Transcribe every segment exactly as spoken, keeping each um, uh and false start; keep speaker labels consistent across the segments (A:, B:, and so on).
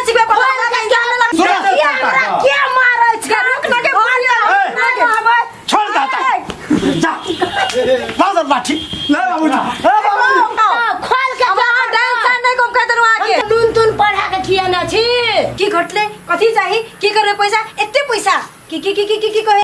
A: चिकवे पर क्या मारे छ रुक ना के छोड़
B: दाता जा बाजार लाठी ले बाबूजी
A: खोल के टेंशन नहीं कम कर आगे नून तुन पढ़ा के खियाना छी की घटले कथि चाहि की करे पैसा एते पैसा की की की की की कहे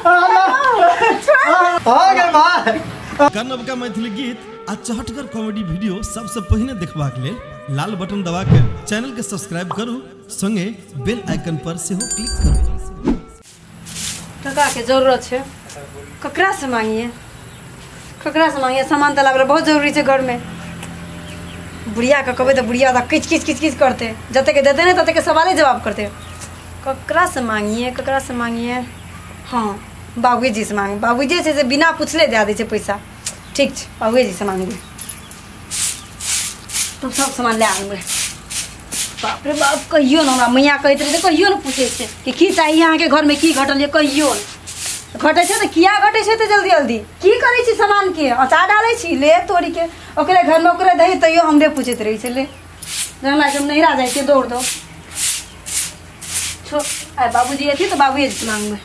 B: आ गए भाई
C: कन्नब का मैथिली गीत आ चहटगर कॉमेडी वीडियो सबसे पहले देखबाक लेल लाल बटन दबा के चैनल के सब्सक्राइब करू संगे बेल आइकन पर से हो क्लिक करू।
A: टका के जरूरत है ककरा से मांगिए ककरा से मांगिए सामान तला बहुत जरूरी है घर में बुढ़िया का कहे तो बुढ़िया किच किच किच किच करते जते के देते नहीं तते के सवाल जवाब करते ककरा से मांगिए ककरा से मांगिए हाँ बाबू जी से मांगे बाबू जी से बिना पूछले दे दे पैसा ठीक है बाबू जी से मांगे तो सब सामान ले आएंगे बाप रे बाप कहियो ना हमरा मैया कहते रहे कहियो ना पूछे से कि की चाहिए यहाँ के घर में की घटल है कहियो घटे तो किया घटे तो जल्दी जल्दी की करे छी सामान के अचार डाले छी ले तोड़ी के ओकरे घर में ओकरे दही तैयो हमरे पूछत रही से ले हमरा के नहीं रह जाए दौड़ दो छो आय बाबूजी अथी तो बाबूजी से मांगबे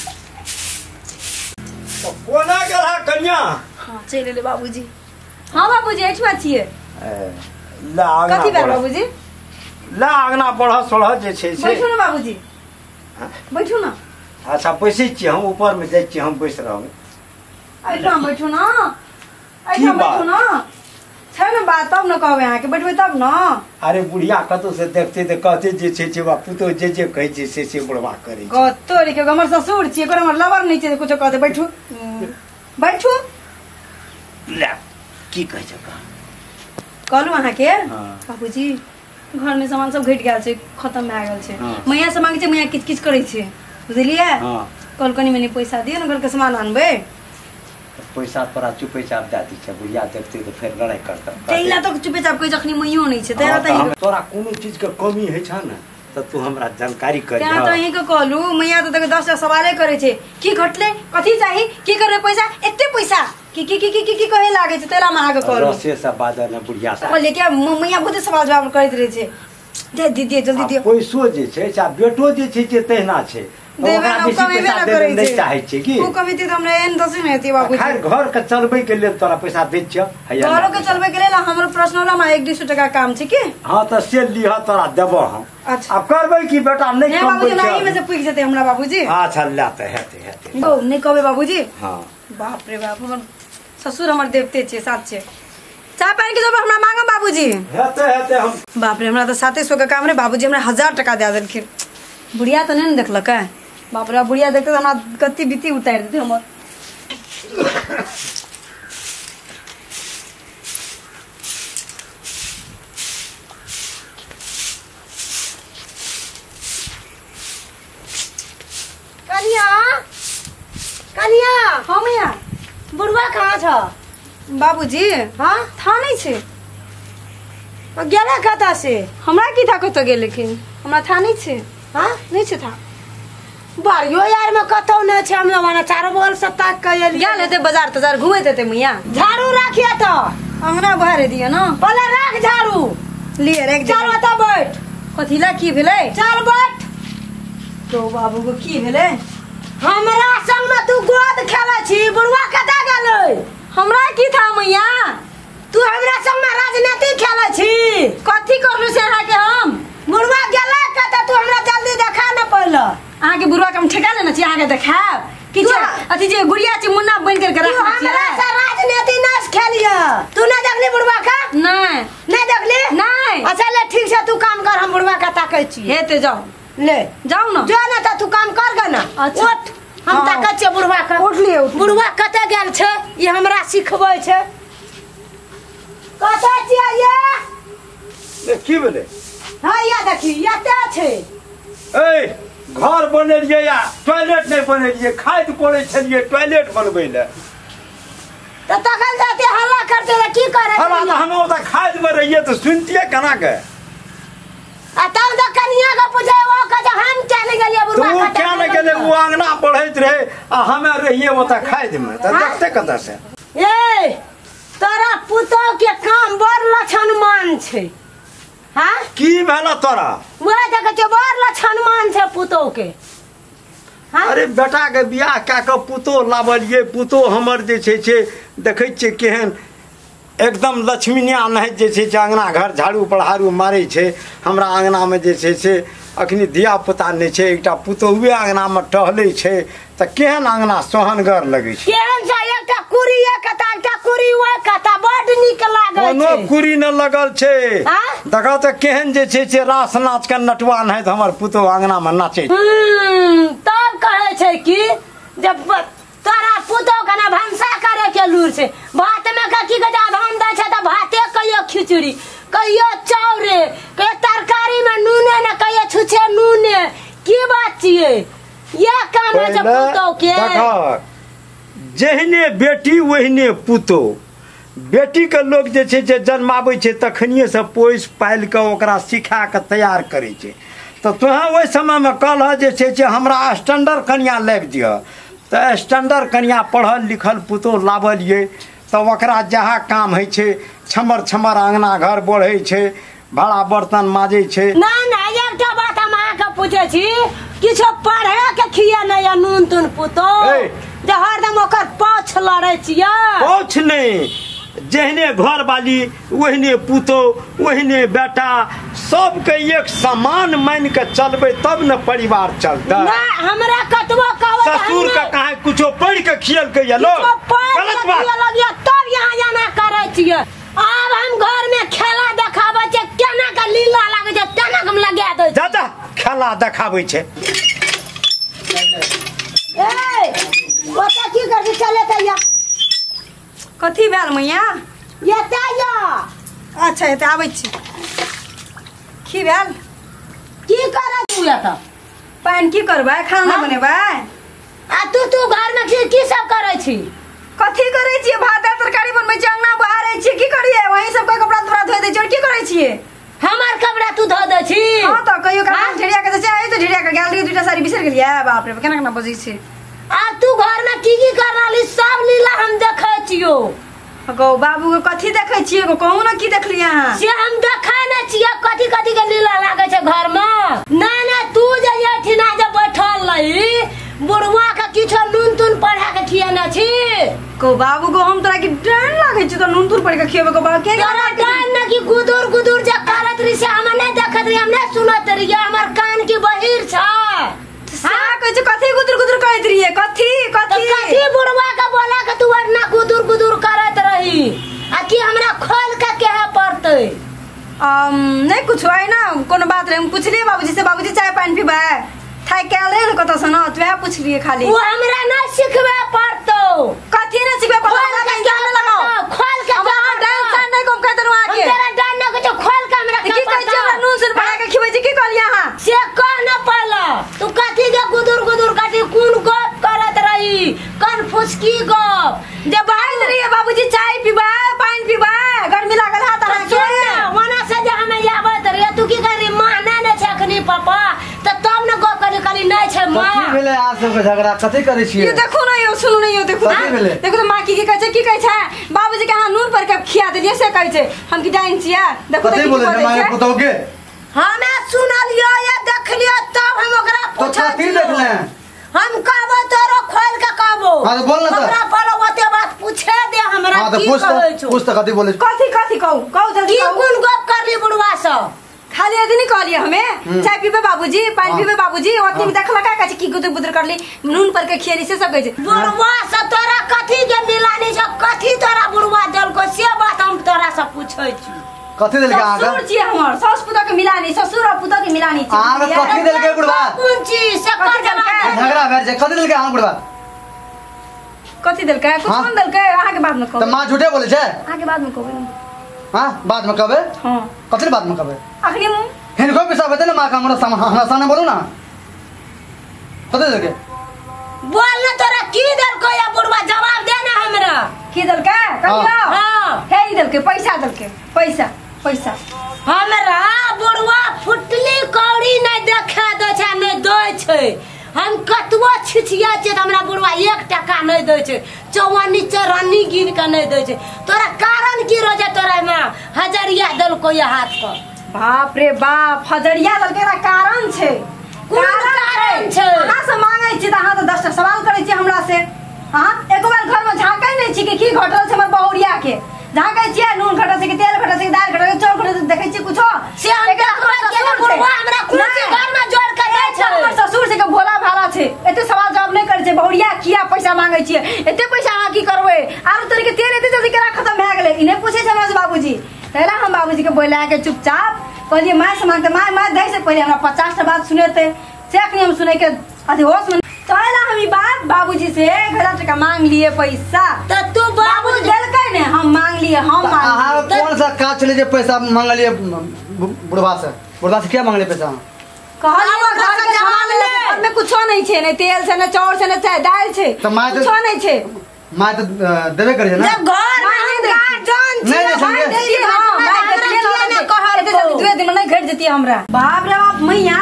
B: तो कोना गेला कन्या
A: हां चले ले बाबूजी हां बाबूजी एठमा छिए
B: ला आगना
A: कथि बा बाबूजी
B: ला आगना बढ़ा सोलह जे छै से
A: बैठो ना बाबूजी बैठो ना
B: अच्छा पैसे छी हम ऊपर में जाय छी हम बैस रहब
A: ऐठा बैठो ना ऐठा बैठो ना छै ना बात तब न कहबे अहाँ के बैठबे तब ना
B: अरे बुढ़िया कतो से देखते त कहते जे छै छै बापू तो जे जे कहै छै से से बुढ़वा करे छै
A: कतो रे के हमर ससुर छी एकर हमर लवर नहीं छै कुछो कहते बैठो बैठो
B: ले की कहै छै का
A: कहलू अहाँ के बाबूजी घर में सामान सब घट गेल छै खत्म भए गेल छै मैया से मांगे छै मैया किच किच करे छै बुझलिए हां कल कनी मनी पैसा दियो न घर के सामान आनबे
B: पैसा तोरा चुपे चाप दे दी छै बुढ़िया देखते तो फिर लड़ाई करता
A: तेला तो चुपे चाप कोई जखनी मैयो नहीं छै तेरा त
B: तोरा कोनो चीज के कमी है छ न त तू हमरा जानकारी कर
A: क्या तो यही के कहलू मैया तो दस टा सवाले करे छै की घटले कथि चाहि की करे पैसा एते पैसा की की की की की कहे लागे छै तेला महा के कहलू
B: रसे सब बादर न बुढ़िया से
A: बोले क्या मैया बहुत सवाल जवाब करैत रहे छै दे दीदी जल्दी दियो
B: पैसो जे छै आ बेटो जे छै जे तेहना छै
A: देवे न कमे ना करे
B: छै चाहे छै की
A: तू कमिति त हमरा एन दस नहीं हेती बाबू
B: खैर घर के चलबे के लिए तोरा पैसा दे छ हैया
A: घरो के चलबे के लिए हमर पर्सनल में एक सौ टका काम छै की
B: हां त से लिह तोरा देबो हम
A: अच्छा
B: अब करबै की बेटा नहीं कम
A: बाबूजी नहीं में से पूछ जेते हमरा बाबूजी
B: अच्छा लाते हेते हेते
A: ओ नहीं कहबे बाबूजी
B: हां
A: बाप रे बाप हमर ससुर हमर देवते छै साथ छै चाय पानी के जब हमरा मांगो बाबूजी
B: हेते हेते हम
A: बाप रे हमरा तो साते सौ के काम रे बाबूजी हमरा हजार टका दे देलखिन बुढ़िया तो नहीं देखलक है बाप रे बुढ़िया देखते तो हमरा कत्ती बीती उतार देते हमर कनिया कनिया हां मैया बुढ़वा कहाँ छ बाबूजी हां था नहीं छे गेला कता से हमरा की था कतो गेल लेकिन हमरा था नहीं छे हां नहीं छे था बारियो यार में कतो न छे हम लोग चारों बगल से ताक के गेल हेते बाजार तजार घुमे देते मैया झाड़ू राखिया तो अंगना भरे दियो ना पहले राख झाड़ू लिए रे चल बता बैठ कथिला की भेले चल बैठ तो बाबू को की भेले हमरा संग में तू गोद खेला छी बुढ़वा कता गेलै हमरा की था मैया तू हमरा संग में राजनीति खेला छी कथि करलु से अहा के हम बुढ़वा गेला कता तू हमरा जल्दी देखा न पड़ल अहा के बुढ़वा के हम ठेका लेना छी अहा के देखाब कि अथि जे गुड़िया छी मुन्ना बन कर के रख छी हमरा से राजनीति न खेलिया तू न देखली बुढ़वा का नहीं नहीं देखली नहीं अच्छा ले ठीक से तू काम कर हम बुढ़वा का ताकै छी हेते जाओ ले जाओ ना जो ना तू काम कर ग ना उठ हम ताकै छी बुढ़वा का उठ लियो बुढ़वा कते गेल छै ये हमरा सिखबै छै कते छियै ये
B: की भेले
A: हां या देखी एते छै
B: ए घर बनेलिए या टॉयलेट नहीं बनेलिए खाद कोड़े छलिए टॉयलेट बनबै ले
A: त तखन जाते हल्ला करते रे की करे
B: हल्ला त हम ओता खाद में रहिए तो सुनतिए कना के
A: आ तब त कनिया के पूछे ओ कहे हम चले गेलिए बुढ़वा
B: तू क्या न गेले वो अंगना पढ़ैत रहे आ हमे रहिए ओता खाद में त देखते कता से
A: ए तोरा पुतो के काम बड़ लक्षण मान छै हां
B: की भेला तोरा
A: वो देखे छै पुतो के हाँ?
B: अरे बेटा के बियाह कए कऽ पुतो लावलिए पुतो हमर जे छै से देखै छियै केहन एकदम लक्ष्मीनिया नहीं जे छै से अंगना घर झाड़ू पढ़ारू मारै छै हमरा अंगना में जे छै से अखनी धिया पुता नहीं छै एकटा पुतोहुए अंगना में टहलै छै त केहन अंगना सोहनगर लगै छै
A: केहन छै एकटा कुरी एकटा एकटा कुरी ओए कता बड नीक लागै छै
B: कोनो कुरी न लगल छै
A: हाँ?
B: देखा त केहन जे छै से रास नाच के नटवा नहीं त हमर पुतो अंगना में नाचै छै
A: हम्म तब कहै छै कि जब तोरा पुतो के ना भंसा करे के लूर छै भात में का की गजा धान दै छै त भाते कहियो खिचड़ी कहियो चाउरे कहियो तरकारी में नूने न कहियो छुछे नूने की बात छियै ये काम है जब पुतो के
B: देखा जेहने बेटी ओहने पुतो बेटी के लोग जे छै जे जन्माबै छै तखनिए से पोस पाल के ओकरा सिखा के तैयार करै छै तो तोहे ओहि समय में कहलह जे छै से हमरा स्टैंडर्ड कनिया लाबि दिअ तो स्टैंडर्ड कनिया पढ़ल लिखल पुतो लावलिए तो ओकरा जहाँ काम है छै छमर छमर अंगना घर बढ़ै छै भाड़ा बर्तन माजै छै
A: ना ना एकटा बात हम अहाँ के पूछे छी किछो पढ़े के खिया नहीं या नून तून पुतो
B: ए।
A: जे हरदम ओकर पाछ लड़ै छियै
B: कुछ नहीं जेहने घर वाली ओहने पुतो ओहने बेटा सबके एक समान मान के चलबे तब न परिवार चलता
A: ना हमरा कतबो कहबै
B: ससुर का कहा कुछो पढ़ के खियल के ये लोग गलत बात
A: तब यहाँ जाना करे छियै अब हम घर में खेला देखाबै छै केना के लीला लागे छै तेना हम लगा दै छी
B: दादा खेला देखाबै छै
A: ए ओता की कर चले त या
D: कथी भेल मैया
A: ये त या
D: अच्छा एते आबै छी की भेल
A: की करे तू या त
D: पानि की करबै खाना
A: हाँ?
D: बनेबै
A: आ तू तू घर में की की सब करे छी
D: कथी करै छियै भात दाल तरकारी बनबै छी अंगना बहारै छियै की करियै वहीं सब के कपड़ा तपड़ा धोइ दै छियै और की करै छियै
A: हमार कपड़ा तू धो दे छी
D: हां त कहियो का
A: हाँ?
D: ढेरिया के चाहे तो ढेरिया के गेल रही दुटा साड़ी बिसर गेलियै बाप रे केना केना बजै छी
A: आ तू घर में की की कर रहली सब लीला हम देखे छियो
D: गौ बाबू के कथी देखै छियै गो कहू ना की देखलियै अहाँ
A: से हम देखै न छियै कथी कथी के लीला लागे छै घर में ना ना तू जे एठिना जे बैठल रही बुढ़वा के किछो नून तून पढ़ा के खियाना छी
D: गौ बाबू गो हम तोरा की डर लागै छै त नून तुर पड़ के खियेबै गो बाबू के
A: तोरा डान न की गुदुर गुदुर जे करत रही से हम नहीं देखत रही हम नहीं सुनत रही हमर कान की बहिर छ
D: हां कहै छै कथी गुदुर गुदुर कहैत रहिए कथी
A: तो
D: कथी
A: कथी बुढ़वा के बोला के तू वरना गुदुर गुदुर करत रही आ की हमरा खोल के कहे पड़तै
D: अम नहीं कुछ है ना कोनो बात रहे हम पूछलिए बाबूजी से बाबूजी चाय पानी पीबे थाई के रहे न कत से न तवे पूछलिए खाली
A: वो हमरा न सिखबे पड़तो
D: कथी ने सिखबे पड़तो
A: खोल के जान लगाओ खोल के
D: हम टेंशन नहीं कम कहत रहुआ के
A: तेरा डान न कुछ खोल के हमरा
D: की कहै छै हमरा नून से पड़ा के खिबै छी की कहलिए अहाँ
A: से कह न पहला तू कथी के गुदुर गुदुर कथी कोन गप करत रही कन फुसकी गप
D: जब बाहर रहिए बाबूजी चाय पीबे पानी पीबे गर्मी लागल हाथ तरह के
A: वना से जे हमें याबत रे तू की करी माने न छै अखनी पापा त तब न गप करी करी नहीं छै मां
E: कथी भेलै अहाँ सबके झगड़ा कथी करै छियै
D: ये देखो ना यो सुनो ना यो देखो
E: कथी भेलै?
D: देखो तो मां की की कहै छै की कहै छै बाबूजी के हां नून पर के खिया देलिए से कहै छै हम की डाइन छिया देखो
E: कथी बोलै छै माय पुतौ के
A: हमें सुनलियो या देखलियो तब हम ओकरा
E: तो
A: पूछै
E: कथी देखले
A: हम कहबो तोरो खोल के कहबो
E: हाँ तो बोल ना तो।
A: हमरा पर ओते बात पूछे दे हमरा
E: हां
A: की
E: त पूछ
A: कहै
E: त
A: छौ
E: पूछ त कथी बोलै छै
D: कथी कथी कहू कहू जल्दी
A: की
D: कहू
A: कोन गप करली बुढ़वा सब
D: खाली यदि नहीं कहलिए हमें चाय पीबे बाबूजी पानी
E: हाँ।
D: पीबे बाबूजी ओतनी में देखला का कहै छै की गुदर गुदर करली नून पर के खियली से सब कहै छै
A: बुढ़वा सब तोरा कथी के मिलानी छ कथी तोरा बुढ़वा दल को से बात हम तोरा से पूछै छी
E: कथी देलकै अहाँ
D: ससुर
E: के
D: छी हमर सास पुतौ के मिलानी ससुर और पुतौ के मिलानी छी
E: अहाँ के कथी देलकै बुढ़वा
A: कोन चीज से
D: कथी
A: कर
D: देलकै?
E: झगड़ा भेल छै कथी देलकै अहाँ बुढ़वा
D: कथी देलकै कुछ
E: हाँ।
D: कोन देलकै अहाँ के बाद में
E: त
D: कहबै
E: मां झूठे बोलै छै
D: अहाँ के बाद में कहबै
E: हां बाद में कहबै
D: हां
E: कथी बाद में कहबै
D: अखनी मुंह
E: हिनको पिसा बते ना मां का हमरा सामने हमरा सामने बोलू ना कथी देलकै
A: बोल न तोरा की दल को या बुढ़वा जवाब दे ना हमरा
D: की देलकै कहियो
A: हां
D: हे ई देलकै पैसा देलकै पैसा पैसा
A: हमरा बुढ़वा फुटली कौड़ी नहीं देखा दे छै नहीं दे छै हम कतबो छिछिया छै त हमरा बुढ़वा एक टका नहीं दे छै चौवन्नी चौरानी गिन के नहीं दे छै तोरा कारण की रोजे तोरा में हजरिया दल को या हाथ पर
D: बाप रे बाप हजरिया देलकै ना कारण छै
A: कोन
D: कारण की घटल छै हमर बहुरिया के जहाँ कहै छियै नून घटल छै कि तेल घटल छै कि दाल घटल छै चाउर घटल छै देखै छियै कुछो
A: से हम केला बुढ़वा हमरा कुछ घर में जोड़ के दै छै
D: हमर ससुर से के भोला भाला छै एते सवाल जवाब नहीं करे छै बहुरिया किया पैसा मांगे छियै एते पैसा अहाँ की करबै आरो तोरे के तेल एते जल्दी केला खत्म भए गेलै इने पूछे छै हमरा से बाबूजी तैला हम बाबूजी के बोला के चुपचाप कहलिए माय से मांगते माय माय दे से पहले हमरा पचास टा बात सुनेते से अखनी हम सुनै के अथी होश में तैला हम ई बात बाबूजी से एक हजार टका मांग लिए पैसा
A: तो तू बाबू
D: देलकै ने हम मांग लिए हम
E: अहाँ
D: मांग
E: कौन सा काज चले जे पैसा मांगलिए बुढ़वा से बुढ़वा से क्या मांगले पैसा
D: कहलिए घर के सामान ले घर में कुछो नहीं छै ने तेल छै ने चाउर छै ने चाय दाल छै
E: तो माय तो-
D: कुछो नहीं छै
E: माय तो देबे करे छै ना
A: जब घर में गार्जियन
E: नहीं दे
A: भाई
E: छै
A: देती हां भाई देती ने कहल
D: एते जल्दी दुए दिन में नहीं घट जती हमरा बाप रे बाप मैया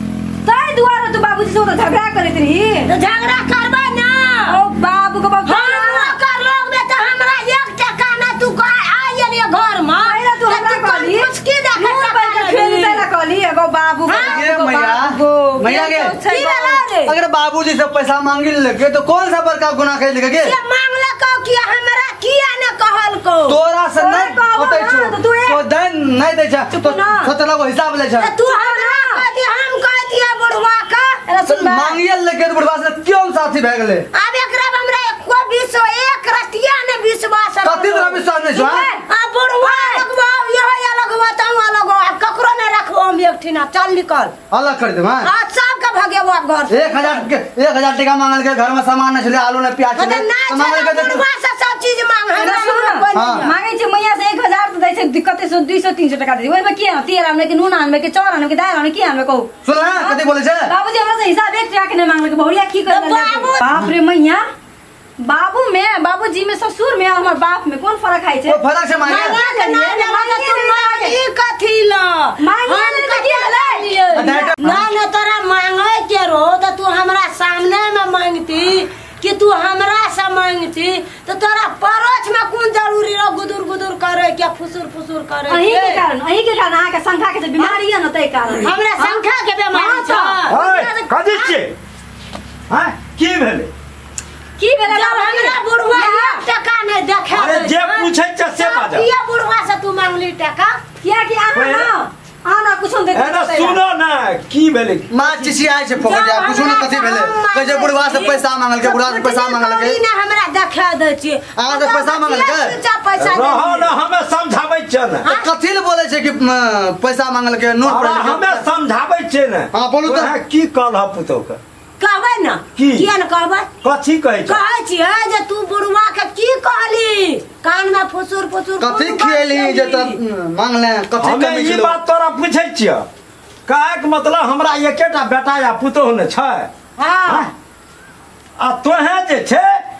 D: तै दुआरे तू बाबूजी से तो झगड़ा करत रही
A: तो झगड़ा करबा ना
D: ओ बाबू के बाप
A: हम कर लोग में तो हमरा एक टका ना तू कह आ गेली घर में
D: आइला तू हमरा कहली
A: मुश्किल देख
D: मुंह पर के खेल देला कहली एगो बाबू
E: ये मैया मैया के
A: की वाला रे
E: अगर बाबूजी से पैसा मांगी लेके तो कौन सा बड़का गुनाह कर लेके
A: ये मांगला को कि हमरा किया न कहल को
E: तोरा से
D: तोरा
E: नहीं
D: कहबो
E: होतै
D: ना,
E: छौ
D: तो तू एक-
E: तो देन नहीं दै छै तो
D: ना।
E: सोचला को हिसाब ले छै
A: तो तू हमरा कहती हम कहती है बुढ़वा का
E: मांगिए लेके बुढ़वा से क्यों साथी भए गेलै
A: अब एकरा हमरा एको बीस एक रतिया ने विश्वास
E: कथि तोरा विश्वास नहीं छौ
A: आ बुढ़वा लगवा यह लगवा तम लगवा ककरो ने रखबो हम एक ठिना चल निकल
E: अलग कर दे हां
A: आज सब के भगेबो घर से
E: एक हजार के एक हजार टका मांगल के घर में सामान नहीं छले आलू ने प्याज
A: तो
E: छले
A: ना
E: मांगल के
A: बुढ़वा से सब चीज मांग हमरा
E: हाँ।
D: मांगे छै मैया से एक हजार तो दै छै दिक्कत से दो सौ तीन सौ टका दे ओइ में की तेल आनबे के नून आनबे के चाउर आनबे के दाल आनबे की आनबे कहू
E: सुन ना कथि बोले छै
D: बाबूजी हमरा से हिसाब एक टका के नहीं मांगले के बहुरिया की कर
A: तो बाबू-
D: बाप रे मैया बाबू में बाबूजी में ससुर में हमर बाप में कौन फर्क है छै
E: वो फर्क से मांगे
A: मांगा के ना मांगा तू मांगी कथी ल
D: मांगी
A: हम
D: नहीं
A: कथी
D: तो की
A: ले
E: अरे
A: ना ना तोरा मांगे के रो तो तू हमरा सामने में मांगती कि तू हमरा से मांगती तो तोरा परोछ में कौन जरूरी रो गुदुर गुदुर करे क्या फुसुर फुसुर करे
D: अही के
A: के?
D: कारण अही के कारण अहाँ के संख्या के जे बीमारी है न तै कारण
A: हमरा संख्या के बीमारी छ
B: ओए कथि छै हैं की भेलै
D: की भेलै
A: जब हमरा बुढ़वा एक टका नहीं देखे
B: अरे जे पूछै छै से बाजा
A: किया बुढ़वा से तू मांगली टका
D: किया कि अहाँ न आना कुछो दे
B: एना सुनो ना की भेलै
E: मां चिची आइ छै पकड़ जा कुछ ना कथि भेले कहे छै बुढ़वा से पैसा मांगल के बुढ़वा से पैसा मांगल के
A: ने हमरा देखा दे छी
E: अहाँ से पैसा मांगल के?
A: पैसा
B: रहो ना हमें समझाबै छै ने
E: तो कथि ले बोले छै कि म, पैसा मांगल के नोट
B: अरे
E: पड़ल
B: हमें समझाबै छै ने
E: हाँ, बोलू तऽ।
B: वएह की कहल पुतौ के
A: कहबै ना
B: की?
A: किया न कहबै
B: कथी कहै छै
A: कहै छी है जे तू बुढ़वा के की कहली कान में फुसुर फुसुर
E: कथि
A: कोन
E: खियली
A: बात
E: जे
A: कहली?
E: त मांगले कथि
B: हमें
E: कमी
B: ई
E: छलो
B: बात तोरा पूछै छियै काहे के मतलब हमरा एकेटा बेटा या पुतोह ने छै
A: हाँ
B: आ तोहे जे छै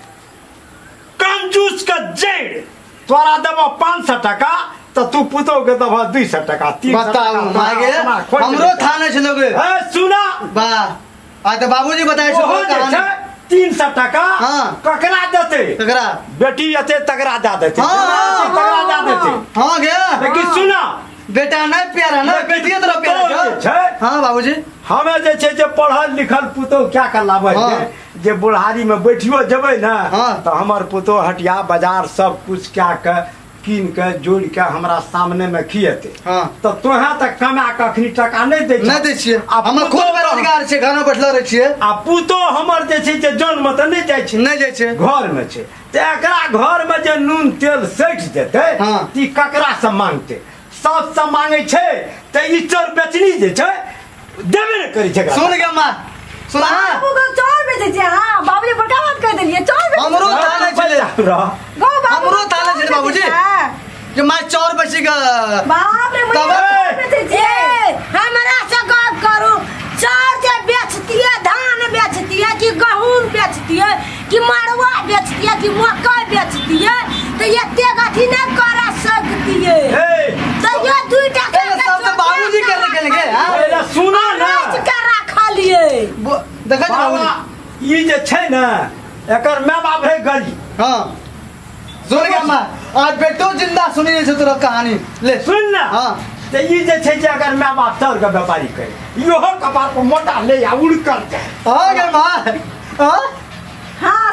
B: कंजूस के जड़ तोरा देबो पाँच सौ टका तो तू पुतोह के देबो दू सौ टका तीन सौ
E: बताऊ
B: टका
E: मागे
B: हमरा खोटि
E: हमरो
B: देतै।
E: थाने छलो गे
B: ए सुना
E: वाह आ त बाबूजी बताइ छै
B: ओहो
E: ओकर
B: जे
E: कहानी
B: छै तीन सौ टका
E: हाँ।
B: ककरा देतै
E: ककरा
B: बेटी एते तकरा दे देतै
E: हाँ, हाँ,
B: तकरा दे देतै
E: हां गे
B: लेकिन सुना
E: बेटा नहि प्यारा ना बेटिए तोरा प्यारा
B: पुतोह जे
E: छै
B: छै
E: हां बाबूजी
B: हमें जे छै जे पढ़ल लिखल पुतोह क्या कर लाबै
E: हाँ।
B: छै जे बुढ़ारी में बैठियो जेबै ने
E: हाँ।
B: तो हमर पुतोह हटिया बाजार सब कुछ क्या के कीन के जोड़ के हमरा सामने में खिएते
E: हाँ।
B: तो तोहे तक कमा के अखनी टका नहीं दे
E: नहि दै छियै
B: आ
E: हमर खुद
B: पुतोह
E: बेरोजगार छै घर में बैठलो रहै छियै
B: आ पुतोह हमर जे छै जे जन्म तऽ नहीं जाइ छै
E: नहि जाइ छै
B: घर में छै तो एकरा घर में जे नून तेल सटि देतै
E: हाँ।
B: ती ककरा से मांगतै सब से मांगे छै तो ई चोर बेचनी जे छै देबे ने करै छै एकरा।
E: सुन गे मां सुन
D: बाबू को चाउर बेचे छै हां बाबूजी बड़का बात कह देलिए चाउर बेचे
E: हमरो थाने छले
B: रह।
D: गो बाबू
E: हमरो थाने छले बाबूजी जे मां चौर बची ग
D: बाप रे
E: तब-
D: मैया चाउर बेचे छै
A: ए, हमरा से गप करू चाउर जे बेचती है धान बेचती है कि गहूम बेचती है कि मड़ुआ बेचती है कि मकई बेचती है तो ये तेगथी नहीं कर सकती है
B: ए,
A: तो ये दुई टका
E: ए, सब तो बाबूजी के लेके लगे, हाँ?
B: पहिले सुनो ना
A: के रखलिए
E: देखै छै
B: बाबा
E: बाबूजी
B: ई जे छै ने एकर माय बाप है गली
E: हां सुन गे मां आज बेटो जिंदा सुनी छै तोरा कहानी ले
B: सुन ना
E: हाँ।
B: तो ई जे छै जे अगर माय बाप चाउर के व्यापारी करे इहो कपार पर मोटा ले आ उड़ कर जाए
E: हां गे मां हां
D: हां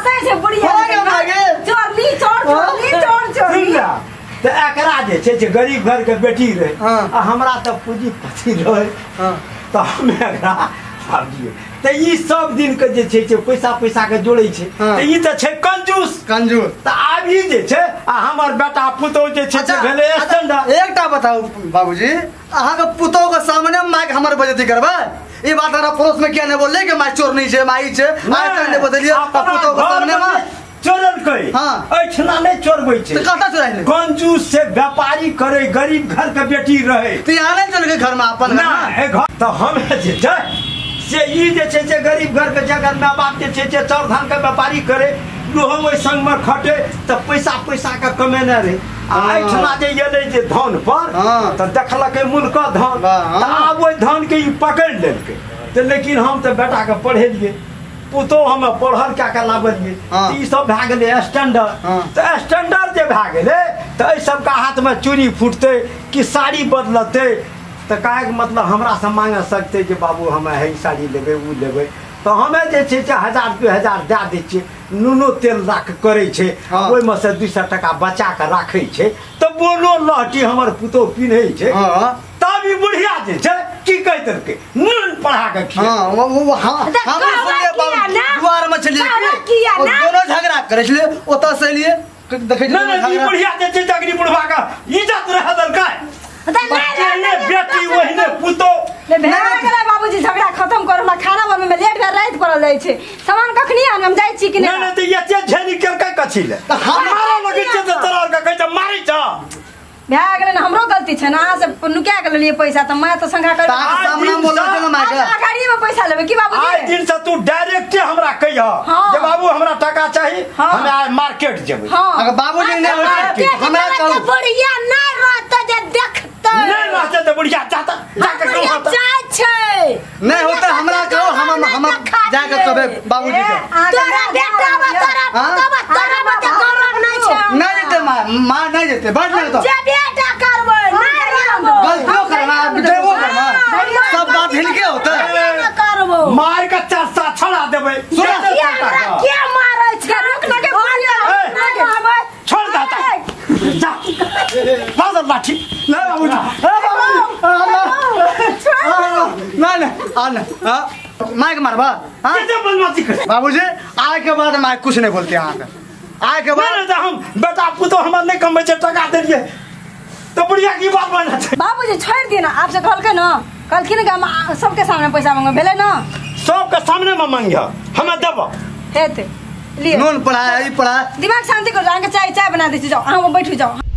D: हंसे छै बुढ़िया
E: हो गया मागे
D: चोरली चोर चोरली चोर चोरली
B: तो एकरा जे छै जे गरीब घर के बेटी रहे
E: हाँ।
B: आ हमरा तो पूंजीपति रहे
E: हां
B: तो हम एकरा भाबिए तो ई सब दिन के जे छै जे पैसा पैसा के जोड़े छै
E: हाँ।
B: तो ई तो छै कंजूस
E: कंजूस
B: तो आब ई जे छै आ हमर बेटा पुतौ जे छै से भेले स्टैंडर्ड।
E: एकटा बताओ बाबूजी अहाँ के पुतौ के सामने माइक हमर बेइज्जती करबै ई बात हमरा पड़ोस में किया नहीं बोलले कि माई चोर नहीं छै माई छै माई तक नहीं बदलिए पुतौ के सामने में
B: चोरल कई
E: हाँ।
B: एठना नहीं चोरबै छै
E: तो कता चोराइले
B: कंजूस से व्यापारी करे गरीब घर के बेटी रहे
E: तो यहाँ नहीं चल के घर में अपन
B: ना ए घर तो हम जे छै से ई जे छै से गरीब घर के जगह माँ बाप जे छै से चाउर धान के व्यापारी करे लोहो ओहि संग में खटे तो पैसा पैसा के कमेने रहे आ एठना जे एलै जे धान पर
E: हाँ।
B: तो देखलकै मुल्क धान
E: हाँ।
B: तो आब ओहि धान के ई पकड़ि लेलकै तो लेकिन हम तो बेटा के पढ़ेलिए पुतो हम पढ़ल क्या के लाबलिए
E: हाँ।
B: ई सब भए गेलै स्टैंडर्ड
E: हाँ।
B: तो स्टैंडर्ड जे भए गेलै तो एहि सबका हाथ में चूड़ी फूटते कि साड़ी बदलते तो काहे के मतलब हमरा से मांगे सकते जे बाबू हमें है साड़ी लेबै उ लेबै तो हमें जे छै से हजार दू हजार दए दै छियै नूनो तेल राख करे छै
E: हाँ।
B: ओहिमे से दू सए टका बचा के राखै छै तो बोलो लहटी हमर पुतौ पिन्है छै
E: हां
B: तब ई बुढ़िया जे छै की कहि देलकै नून पढ़ा के खिया
E: हां वो वो हां
D: तो
E: हम
D: कहवा
E: सुनिए
D: किया ना?
E: द्वार में चलिए
D: कहवा किया
E: और
D: ना?
E: दोनों झगड़ा करे छले ओता से लिए देखे
B: नहीं नहीं ई बुढ़िया जे छै तगड़ी बुढ़वा का इज्जत रह देलकै बच्चे बेटी वही पुतो
D: ले भेड़ा गेलै बाबूजी झगड़ा खत्म कर हमरा खाना बनबै में लेट भेल रात पड़ल जाइ छै सामान कखनी आन हम जाइ छी कि
B: नहीं
D: नहीं
B: नहीं तो ये ते झेली केलकै कछि ले
E: तो हम-
B: हमारा लगे छै त तोरा का कहै छै मारै छ
D: भए गेलै ना हमरो गलती छै ना अहाँ से नुका के लेलिए पैसा त मैं तो संघा कर
E: ताक सामने बोलो छै ना माइक
D: गाड़ी में पैसा लेबै की
B: आइ
D: बाबूजी
B: दिन से तू डायरेक्टे हमरा कहिया
D: हाँ।
B: जे बाबू हमरा टका चाही
D: हाँ।
B: हमे आइ मार्केट जेबै
D: हां
E: अगर बाबूजी ने हमरा कहू
A: बुढ़िया नहीं रहता जे देखते
B: नहीं रहते तो बुढ़िया जाता जाके
A: बुढ़िया
B: कहता
A: जाय छै
E: नहीं होता हमरा कहो हम हम जाके कहबे बाबूजी के
A: तोरा बेटा बा तोरा
E: हाँ?
A: पुतवा तोरा बते गौरव नहीं छै
E: नहीं जेते मां मां नहीं जेते बैठ ले तो
A: जे बेटा करबै नहीं रहबो
E: गलतियों करना देवो करना सब बात हिलके होता है
A: ना करबो
B: मार के चार सा छड़ा देबै
E: सुना
A: किया हमरा के मारै छै रुक ना के बुढ़िया
B: ए,
A: नहीं रहबै
B: छोड़ देता जा बाजर लाठी ले बाबूजी
E: नहीं नहीं आ नहीं हां माइक मारबा हां
B: कैसे बदमाशी कर
E: बाबूजी आए के बाद माइक कुछ नहीं बोलते यहाँ पे आए के बाद
B: नहीं हम बेटा पुतो हमर नहीं कमै छै टका देलिए तो बुढ़िया की बात बना छै
D: बाबूजी छोड़ दिए ना आपसे कहलकै ना कहलखिन कि हम सबके सामने पैसा मांगो भेलै ना
B: सबके सामने में मांगिया हमें देबो
D: हेते लिए
E: नून पड़ा है ई पड़ा
D: दिमाग शांति करो जाके चाय चाय बना दीजिए जाओ अहाँ बैठ जाओ